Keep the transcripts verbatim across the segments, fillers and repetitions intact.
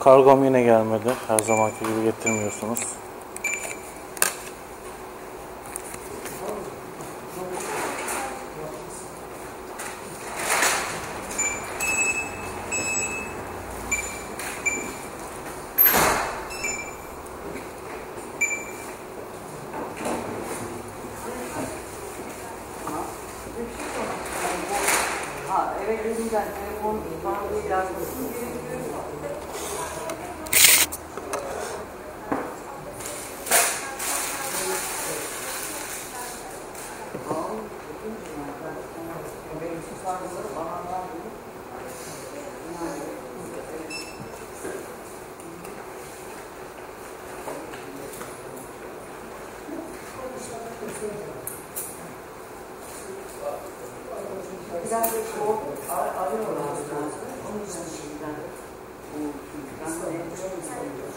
Kargom yine gelmedi. Her zamanki gibi getirmiyorsunuz. Ha, eve gelince telefon bana yazmasın. Biraz da soğuk arıyorlar aslında. Onun için şimdiden bu ben de evde istemiyorum.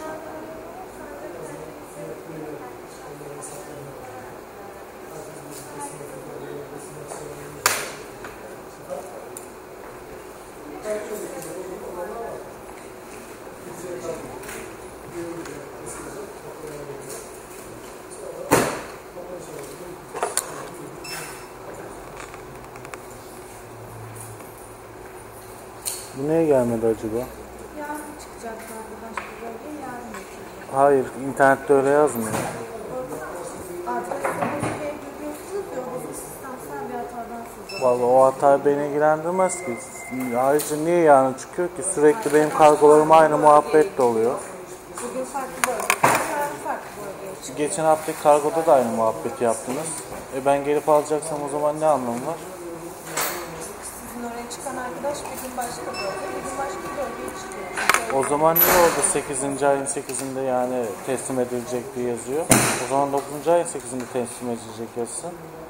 Bu niye gelmedi acaba? Yarın çıkacaklardı başka bölgeye, yarın getirecek. Hayır, internette öyle yazmıyor. Adreslerinizi giriyorsunuz ya, o da sistemsel bir hatadan siz Vallahi o hata beni ilgilendirmez ki. Ayrıca niye yarın çıkıyor ki? Sürekli benim kargolarım aynı muhabbet de oluyor. bugün farklı bölgeye, yarın farklı bölgeye çıkıyor. Geçen haftaki kargoda da aynı muhabbeti yaptınız. E ben gelip alacaksam o zaman ne anlamı var? Sizin oraya çıkan arkadaş bir gün başka bölge, bir gün başka bölgeye çıkıyor. Çünkü O zaman niye orada sekizinci ayın sekizinde yani teslim edilecek diye yazıyor? O zaman dokuzuncu ayın sekizinde teslim edilecek yazsın.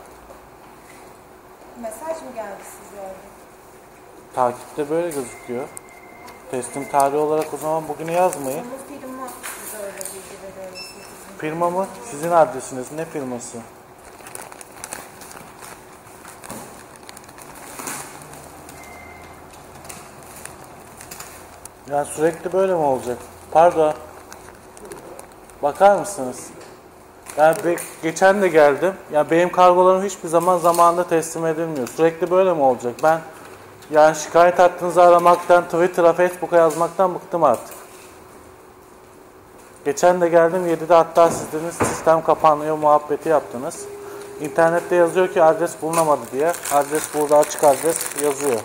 mesaj mı geldi size orada? Takipte böyle gözüküyor. Teslim tarihi olarak o zaman bugünü yazmayın. Ama firma size öyle bilgi veriyor. sekizinde. Firma mı? Sizin adresiniz. Ne firması? Yani sürekli böyle mi olacak? Pardon. Bakar mısınız? Yani be- geçen de geldim. Ya benim kargolarım hiçbir zaman zamanında teslim edilmiyor. Sürekli böyle mi olacak? Ben yani şikayet hattınızı aramaktan, Twitter'a, Facebook'a yazmaktan bıktım artık. Geçen de geldim yedide hatta siz dediniz sistem kapanıyor muhabbeti yaptınız. İnternette yazıyor ki adres bulunamadı diye. Adres burada, açık adres yazıyor.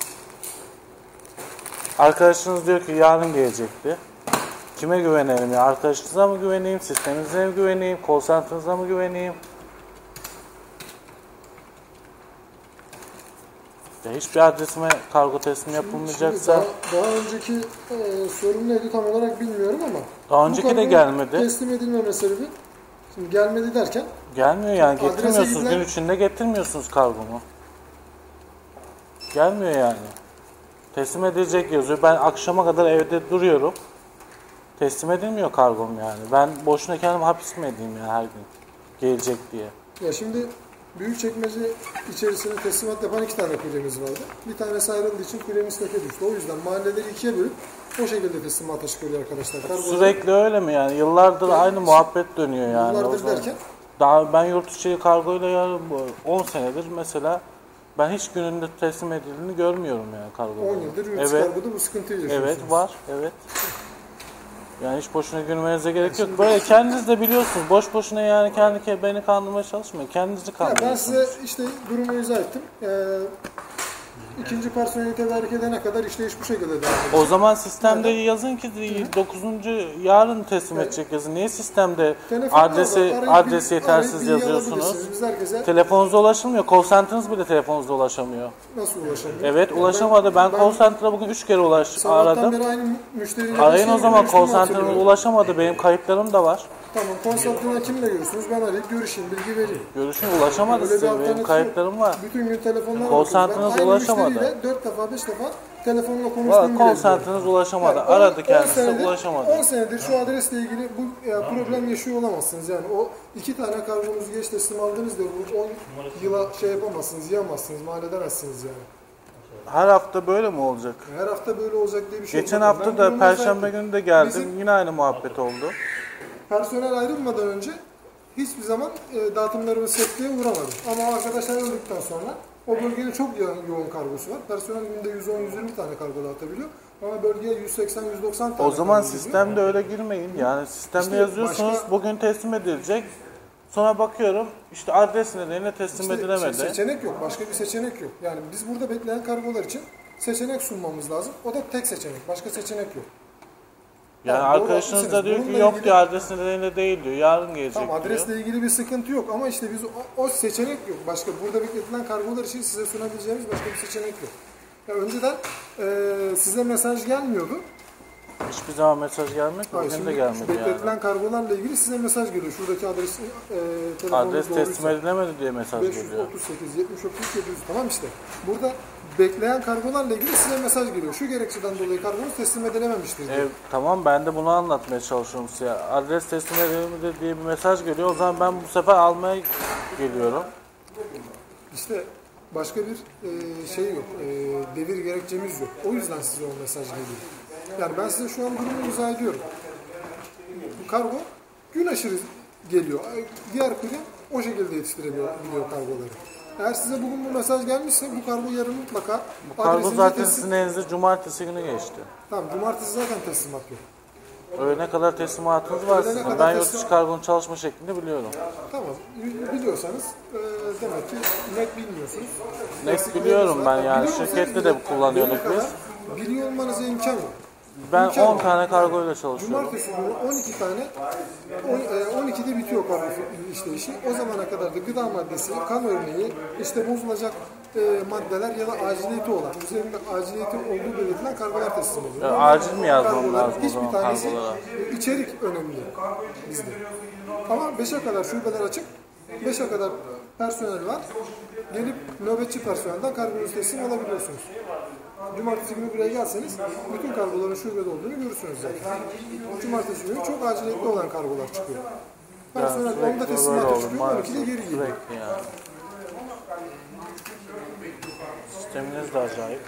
Arkadaşınız diyor ki yarın gelecekti. Kime güvenelim ya? Arkadaşınıza mı güveneyim? Sisteminize mi güveneyim? Call center'ınıza mı güveneyim? Ya hiçbir adresime kargo teslimi yapılmayacaksa... Daha, daha önceki e, sorun neydi tam olarak bilmiyorum ama... Daha önceki de gelmedi. Teslim edilmeme sebebi... Şimdi gelmedi derken... Gelmiyor yani, adrese getirmiyorsunuz. gidilen- Gün içinde getirmiyorsunuz kargomu. Gelmiyor yani. Teslim edilecek yazıyor. Ben akşama kadar evde duruyorum. Teslim edilmiyor kargom yani. Ben boşuna kendimi hapis mi edeyim yani her gün? Gelecek diye. Ya şimdi Büyükçekmece içerisine teslimat yapan iki tane kuryemiz vardı. Bir tanesi ayrıldığı için kuryemiz teke düştü. O yüzden mahalleleri ikiye bölüp o şekilde teslimata çıkıyor arkadaşlar. Kargolar, Sürekli öyle mi yani? Yıllardır Yani aynı muhabbet dönüyor yani. yıllardır O zaman- derken? Daha ben yurt içi kargoyla ya on senedir mesela ben hiç gününde teslim edildiğini görmüyorum yani kargoda. on yıldır yurt içi Evet. kargoda bu sıkıntıyı yaşıyorsunuz. Evet var, evet. Yani hiç boşuna gülmenize gerek yok. Böyle kendiniz de biliyorsunuz. Boş boşuna yani kendi beni kandırmaya çalışmayın. Kendinizi Ya kandırıyorsunuz. ben size işte durumu izah ettim. Ee, ikinci personeli tedarik edene kadar işleyiş bu şekilde devam edecek. O zaman sistemde yazın ki dokuzuncu yarın teslim edecek yazın. Niye sistemde Telefonlar adresi var, arayıp adresi bilgi- yetersiz arayıp bilgi yazıyorsunuz? alabilirsiniz. Biz herkese Telefonunuza ulaşılmıyor. Call center'ınız bile telefonunuza ulaşamıyor. nasıl ulaşabilir? Evet Yani ulaşamadı. Ben, call center'a bugün üç kere ulaş sabahtan aradım. beri aynı müşteriyle Arayın o zaman, görüştüğümü call center'ıma hatırlıyorum. ulaşamadı. Benim kayıtlarım da var. Tamam, konsantrına kimle görürsünüz? Ben arayıp görüşeyim, bilgi vereyim. Görüşün ulaşamadı Öyle bir size. alternatif Benim yok. kayıtlarım var. Bütün gün telefonlara Call bakıyorum. Ben center'ınız aynı ulaşamadı. müşteriyle dört defa, beş defa telefonla konuştuğum Valla bile call biliyorum. center'ınız ulaşamadı. Yani on- Aradı on kendisi, senedir- ulaşamadı. on senedir şu adresle ilgili bu ya, problem yaşıyor olamazsınız. Yani o iki tane kargonuzu geç teslim aldınız diye bu on yıla şey yapamazsınız, yiyemezsiniz, mal edemezsiniz yani. her hafta böyle mi olacak? Her hafta böyle olacak diye bir şey Geçen yok. hafta Ben da bunu Perşembe zaten- günü de geldim. Bizim Yine aynı muhabbet oldu. personel ayrılmadan önce hiçbir zaman e, dağıtımlarımız sekteye uğramadı. Ama arkadaşlar öldükten sonra o bölgede çok yo- yoğun kargosu var. Personel günde yüz on yüz yirmi tane kargo dağıtabiliyor. Ama bölgeye yüz seksen yüz doksan tane O zaman kargo gidiyor. sistemde öyle girmeyin. Yani sistemde İşte yazıyorsunuz başka- bugün teslim edilecek. Sonra bakıyorum işte adres nedeniyle teslim İşte edilemedi. seçenek yok. Başka bir seçenek yok. Yani biz burada bekleyen kargolar için seçenek sunmamız lazım. O da tek seçenek. Başka seçenek yok. Yani Tamam, doğru, arkadaşınız da haklısınız. diyor ki Bununla yok ilgili- diyor adres nedeniyle değil diyor. Yarın gelecek Tamam, diyor. adresle ilgili bir sıkıntı yok ama işte biz o, o seçenek yok. Başka burada bekletilen kargolar için size sunabileceğimiz başka bir seçenek yok. Ya önceden e, size mesaj gelmiyordu. Hiçbir zaman mesaj gelmedi. Hayır, Bugün şimdi de gelmedi bekletilen yani. kargolarla ilgili size mesaj geliyor. Şuradaki adres e, telefonunuz Adres doğruysa. teslim edilemedi diye mesaj beş geliyor. yüz otuz sekiz yetmiş otuz yedi yüz tamam işte. Burada bekleyen kargolarla ilgili size mesaj geliyor. Şu gerekçeden dolayı kargonuz teslim edilememiştir diye. E, tamam ben de bunu anlatmaya çalışıyorum size. Adres teslim edilemedi diye bir mesaj geliyor. O zaman ben bu sefer almaya geliyorum. İşte başka bir e, şey yok. E, devir gerekçemiz yok. O yüzden size o mesaj geliyor. Yani ben size şu an durumu izah ediyorum. Bu kargo gün aşırı geliyor. Diğer kurye o şekilde yetiştirebiliyor biliyor kargoları. Eğer size bugün bu mesaj gelmişse bu kargo yarın mutlaka Bu kargo adresinize zaten teslim- sizin elinizde cumartesi günü geçti. Tamam, cumartesi zaten teslimat yok. Öğlene kadar teslimatınız var Öğlene sizin. kadar Ben yurt teslim- dışı kargonun çalışma şeklini biliyorum. Tamam, biliyorsanız e, demek ki net bilmiyorsunuz. Net Eksikleriniz biliyorum var. ben yani. Biliyor musunuz? Şirkette de Bile- kullanıyorduk bilene biz. kadar Biliyor olmanıza imkan yok. Ben İmkan on yok. tane kargoyla çalışıyorum. Cumartesi günü on iki tane, on ikide bitiyor kargo işleyişi. O zamana kadar da gıda maddesi, kan örneği, işte bozulacak e, maddeler ya da aciliyeti olan, üzerinde aciliyeti olduğu belirtilen kargolar teslim ediyor. Ya, acil mi yazmam Kargoların lazım o hiçbir zaman tanesi kargolara? e, içerik önemli bizde. Ama beşe kadar şubeler açık, beşe kadar personel var. Gelip nöbetçi personelden kargonuz teslim alabiliyorsunuz. Cumartesi günü buraya gelseniz bütün kargoların şubede olduğunu görürsünüz zaten. Cumartesi günü çok aciliyetli olan kargolar çıkıyor. Personel sürekli onda böyle teslimata olur, çıkıyor, on ikide geri geliyor. Sürekli yani. Sisteminiz de acayip.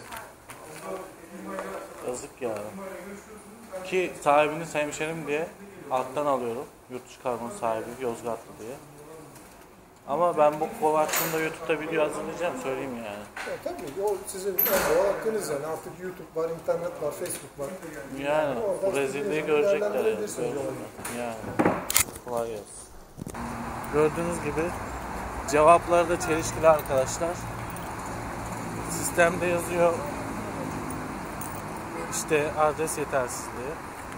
Yazık yani. Ki sahibini hemşerim diye alttan alıyorum. Yurt dışı kargonun sahibi Yozgatlı diye. Ama ben bu konu hakkında YouTube'da video hazırlayacağım söyleyeyim yani. Ya, tabii o sizin en doğal hakkınız yani. Artık YouTube var, internet var, Facebook var. Yani bu rezilliği görecekler yani. Değerlendirebilirsiniz Görecekler. Yani. Kolay gelsin. Gördüğünüz gibi cevapları da çelişkili arkadaşlar. Sistemde yazıyor işte adres yetersizliği.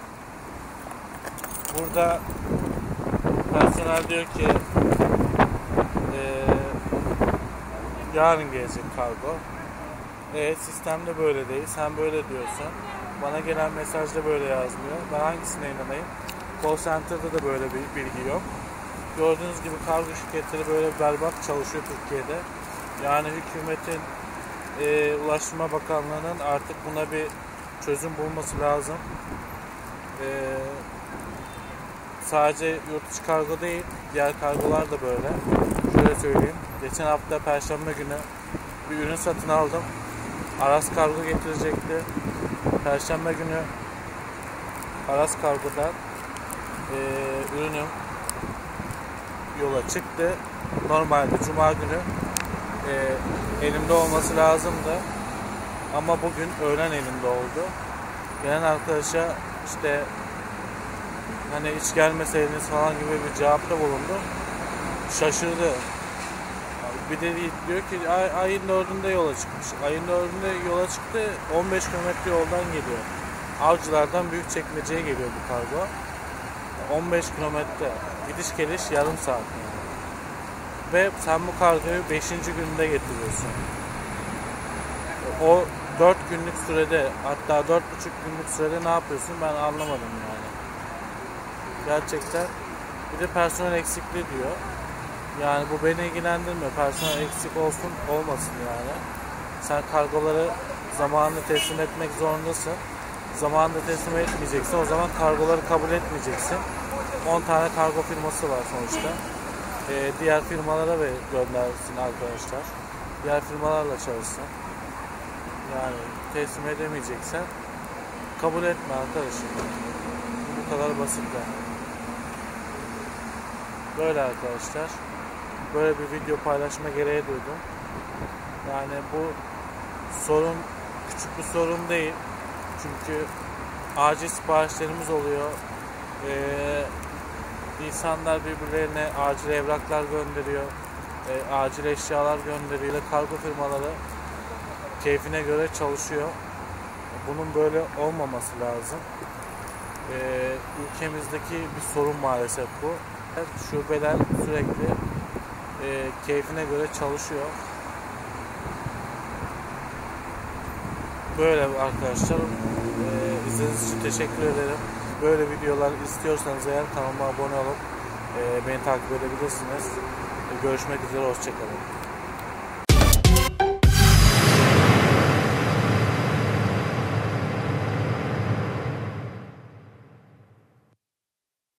Burada personel diyor ki eee yarın gelecek kargo. E sistemde böyle değil. Sen böyle diyorsun. Bana gelen mesajda böyle yazmıyor. Ben hangisine inanayım? Call center'da da böyle bir bilgi yok. Gördüğünüz gibi kargo şirketleri böyle berbat çalışıyor Türkiye'de. Yani hükümetin e, Ulaştırma Bakanlığı'nın artık buna bir çözüm bulması lazım. E, sadece yurt dışı kargo değil, diğer kargolar da böyle. Şöyle söyleyeyim. Geçen hafta Perşembe günü bir ürün satın aldım. Aras Kargo getirecekti. Perşembe günü Aras Kargo'dan e, ürünüm yola çıktı. Normalde Cuma günü e, elimde olması lazımdı. Ama bugün öğlen elimde oldu. Gelen arkadaşa işte hani hiç gelmeseydiniz falan gibi bir cevapta bulundu. Şaşırdı. Bir de diyor ki ay, ayın dördünde yola çıkmış. Ayın dördünde yola çıktı. on beş kilometre yoldan geliyor. Avcılardan Büyükçekmece'ye geliyor bu kargo. on beş kilometre. Gidiş geliş yarım saat yani. Ve sen bu kargoyu beşinci günde getiriyorsun. O dört günlük sürede, hatta dört buçuk günlük sürede ne yapıyorsun ben anlamadım yani. Gerçekten. Bir de personel eksikliği diyor. Yani bu beni ilgilendirmiyor. Personel eksik olsun olmasın yani. Sen kargoları zamanında teslim etmek zorundasın. Zamanında teslim etmeyeceksin. O zaman kargoları kabul etmeyeceksin. on tane kargo firması var sonuçta. Ee, diğer firmalara ve göndersin arkadaşlar. Diğer firmalarla çalışsın. Yani teslim edemeyeceksen kabul etme arkadaşım. Bu kadar basit yani. Böyle arkadaşlar. Böyle bir video paylaşma gereği duydum. Yani bu sorun küçük bir sorun değil. Çünkü acil siparişlerimiz oluyor. Ee, insanlar birbirlerine acil evraklar gönderiyor. E, acil eşyalar gönderiyor. Kargo firmaları keyfine göre çalışıyor. Bunun böyle olmaması lazım. Ee, ülkemizdeki bir sorun maalesef bu. Şubeler sürekli e, keyfine göre çalışıyor. Böyle arkadaşlar. Ee, izlediğiniz için teşekkür ederim. Böyle videolar istiyorsanız eğer kanalıma abone olup e, beni takip edebilirsiniz. Görüşmek üzere. Hoşçakalın.